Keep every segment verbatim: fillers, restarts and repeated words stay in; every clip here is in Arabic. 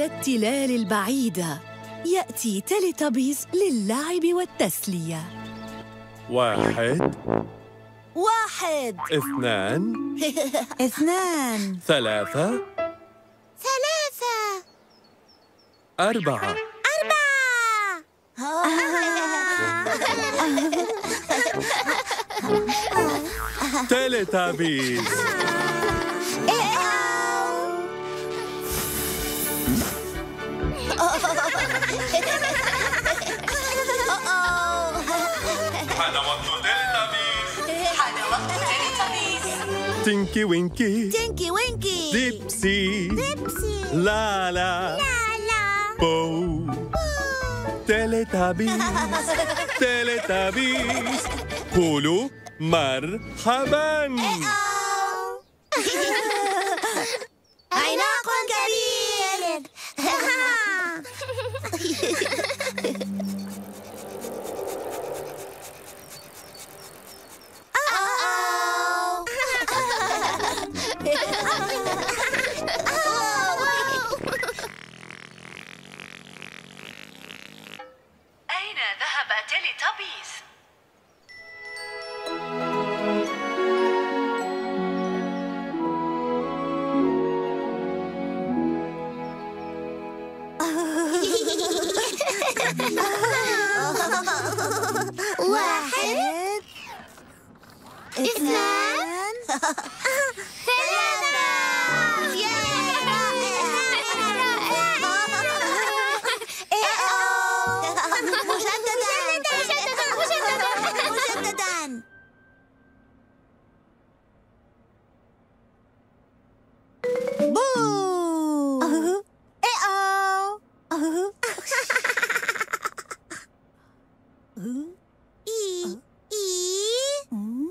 التلال البعيدة يأتي تيليتوبيز للعب والتسلية. واحد واحد اثنان اثنان ثلاثة ثلاثة أربعة تيليتوبيز. حان وقت تيليتوبيز. حان وقت تيليتوبيز. تينكي وينكي تينكي وينكي ديبسي ديبسي لالا لالا بو تيليتوبيز. تيليتوبيز قولوا مرحبا. عناق كبير. أين ذهب تيليتوبيز؟ واحد اثنان ثلاثة. مجددا. بو. إي إي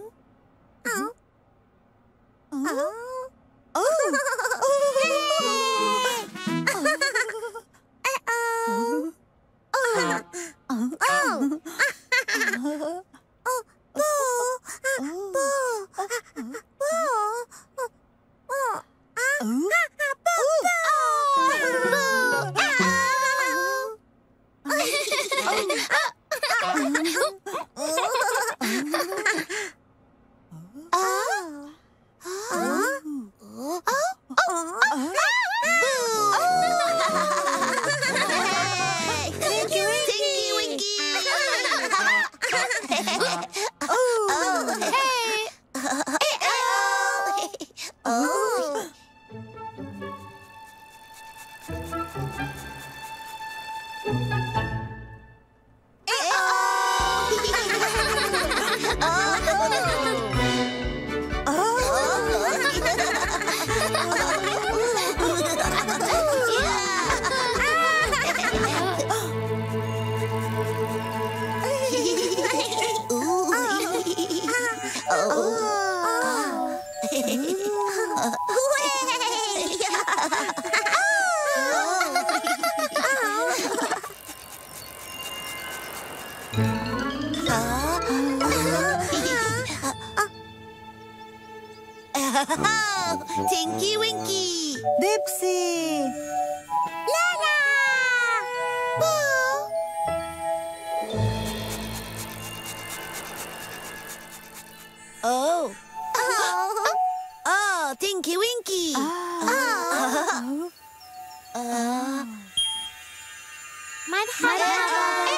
تينكي وينكي ديبسي لالا بو. أوه آه تينكي وينكي. مرحبا.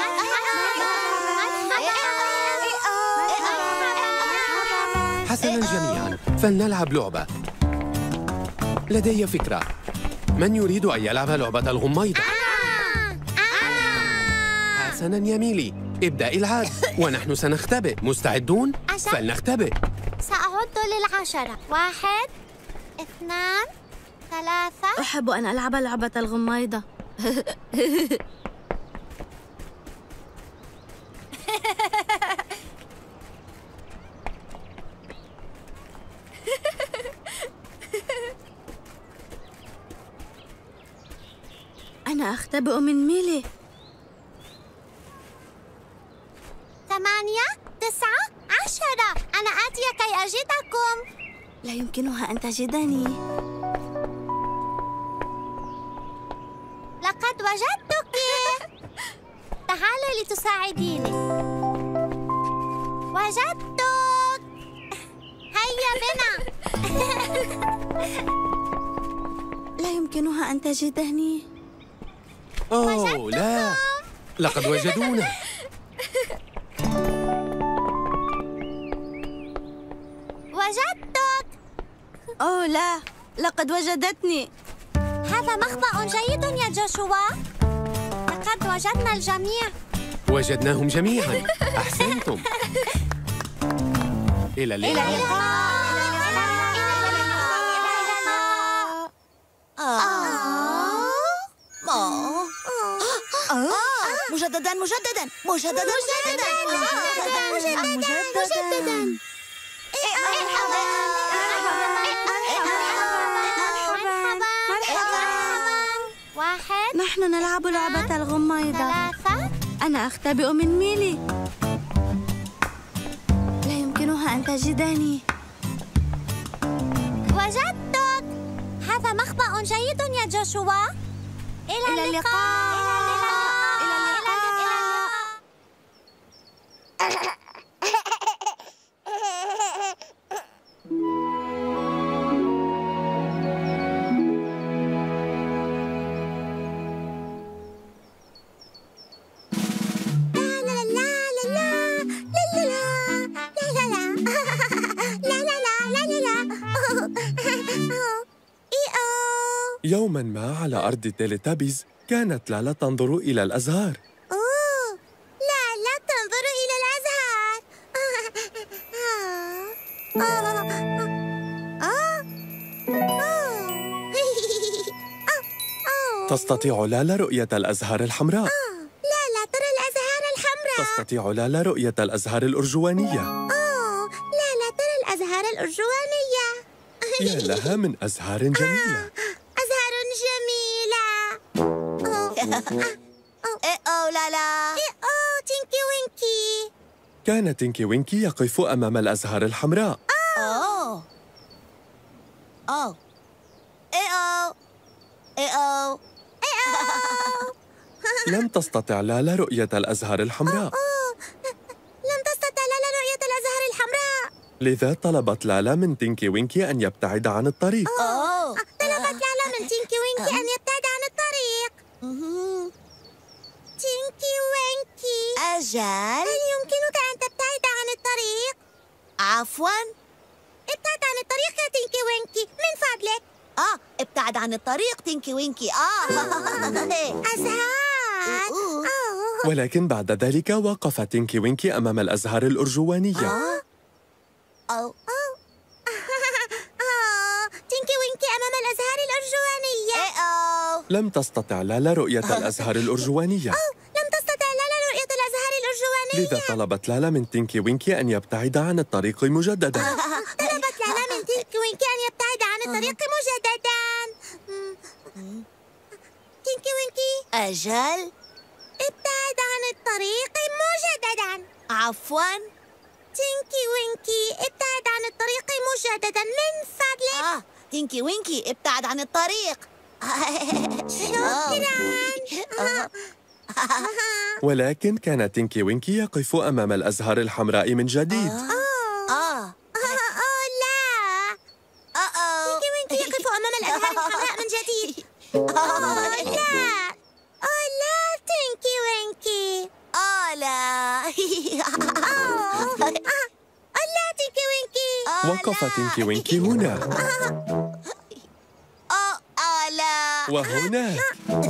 حسناً جميعاً، فلنلعب لعبة. لدي فكرة. من يريد أن يلعب لعبة الغميضة؟ حسناً يا ميلي، ابدأ العد ونحن سنختبئ. مستعدون؟ فلنختبئ. سأعد للعشرة. واحد اثنان ثلاثة. أحب أن ألعب لعبة الغميضة. أنا أختبئ من ميلي. ثمانية تسعة عشرة. أنا آتية كي أجدكم. لا يمكنها أن تجدني. وجدتك. تعالي لتساعديني. وجدتك. هيا بنا. لا يمكنها أن تجدني. أوه لا، لقد وجدونا. وجدتك. أوه لا، لقد وجدتني. هذا مخبأ جيد يا جوشوا. لقد وجدنا الجميع. وجدناهم جميعا. أحسنتم. إلى اللقاء. مجددا مجددا مجددا مجددا مجددا مجددا. واحد. نحن نلعب لعبة الغميضة. ثلاثة. أنا أختبئ من ميلي. لا يمكنها أن تجدني. وجدتك. هذا مخبأ جيد يا جوشوا. إلى إلى اللقاء. إلى اللقاء. يوما ما على أرض التيليتابيز كانت لالا تنظر إلى الأزهار. أوه، لا لا تنظر إلى الأزهار. تستطيع لالا رؤية الأزهار الحمراء. لا لا ترى الأزهار الحمراء. تستطيع لالا رؤية الأزهار الأرجوانية. أوه، لا لا ترى الأزهار الأرجوانية. يا لها من أزهار جميلة. أزهار جميلة. أوه لا لا. أوه تينكي وينكي. كان تينكي وينكي يقف أمام الأزهار الحمراء. أوه أوه إيه إيه أوه لم تستطع لالا رؤية الأزهار الحمراء. لم تستطع لالا رؤية الأزهار الحمراء. لذا طلبت لالا من تينكي وينكي أن يبتعد عن الطريق. أوه طلبت لالا من تينكي وينكي أن يبتعد عن الطريق. تينكي وينكي، أجل. هل يمكنك أن تبتعد عن الطريق؟ عفواً. ابتعد عن الطريق يا تينكي وينكي من فضلك. آه ابتعد عن الطريق تينكي وينكي. آه أزهار. ولكن بعد ذلك وقف تينكي وينكي أمام الأزهار الأرجوانية. أو تينكي وينكي أمام الأزهار الأرجوانية. لم تستطع لالا رؤية الأزهار الأرجوانية. لم تستطع لالا رؤية الأزهار الأرجوانية. لذا طلبت لالا من تينكي وينكي أن يبتعد عن الطريق مجددا. طلبت لالا من تينكي وينكي أن يبتعد عن الطريق مجددا. تينكي وينكي، أجل. ابتعد عن الطريق مجددا. عفواً. تينكي وينكي، ابتعد عن الطريق مجددا من فضلك. آه تينكي وينكي ابتعد عن الطريق. شكراً. ولكن كان تينكي وينكي يقف أمام الأزهار الحمراء من جديد. آه أوه لا. تينكي وينكي يقف أمام الأزهار الحمراء من جديد. أوه لا. أوه لا تينكي وينكي. آه لا. أوه لا تينكي وينكي. وقف تينكي وينكي هنا آه لا. وهناك.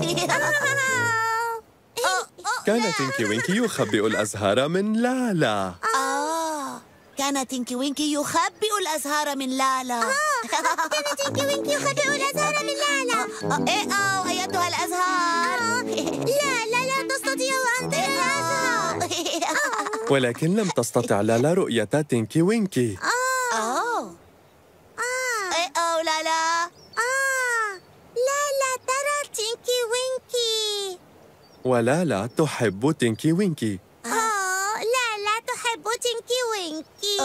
كان تينكي وينكي يخبئ الأزهار من لالا. آه كان تينكي وينكي يخبئ الأزهار من لالا. كان تينكي وينكي يخبئ الأزهار من لالا. إيه أو أيتها الأزهار. لا لا لا تستطيع أن ترى الأزهار. ولكن لم تستطع لالا رؤية تينكي وينكي. أوه إيه أو لالا. آه لا لا ترى تينكي وينكي. ولالا تحب تينكي وينكي. آه لا لا تحب تينكي وينكي.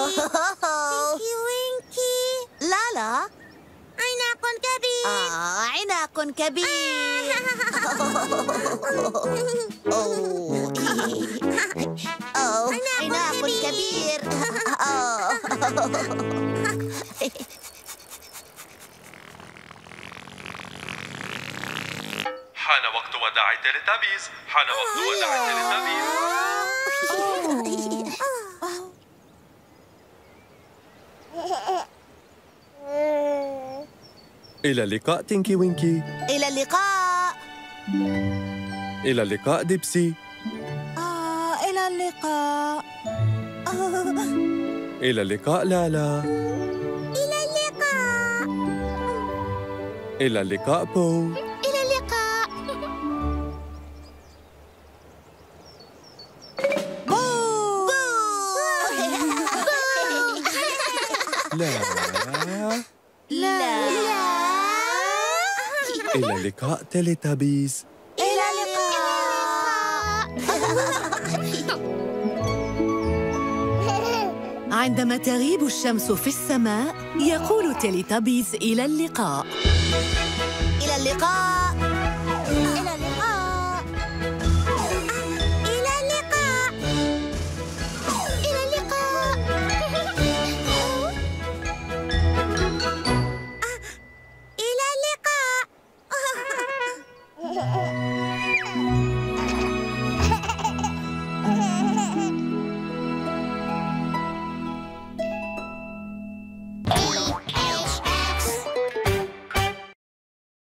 تينكي وينكي. لالا. عناق كبير. آه عناق أكن كبير. أوه. أوه. أنا أكن كبير. حان وقت وداع التليتابيز. حان وقت وداع التليتابيز. إلى اللقاء تينكي وينكي. إلى اللقاء. إلى اللقاء ديبسي. آه، إلى اللقاء. إلى اللقاء لالا. إلى اللقاء. إلى اللقاء بو. إلى اللقاء. بو. لا. لا. إلى اللقاء تليتابيز. إلى اللقاء. عندما تغيب الشمس في السماء يقول تيليتابيز إلى اللقاء. إلى اللقاء.